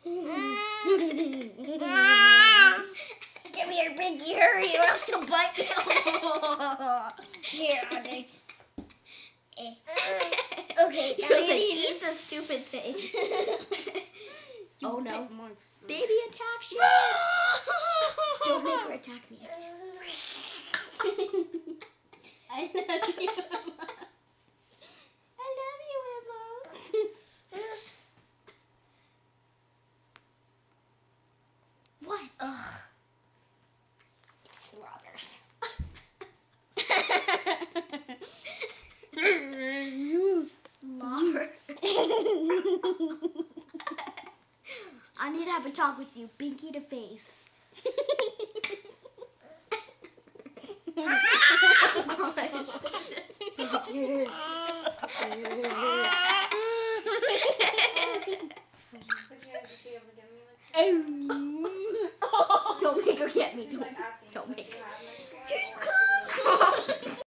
Come here, Pinky, hurry, or else she'll bite me. Here, Andre. Okay, now you need a stupid thing. Oh no. Baby attack shit. Don't make her attack me. I love you, Emma. I love you, Emma. What? Ugh. Slaughter. Slobber. I need to have a talk with you, Binky to face. Don't make her get me. Don't make her.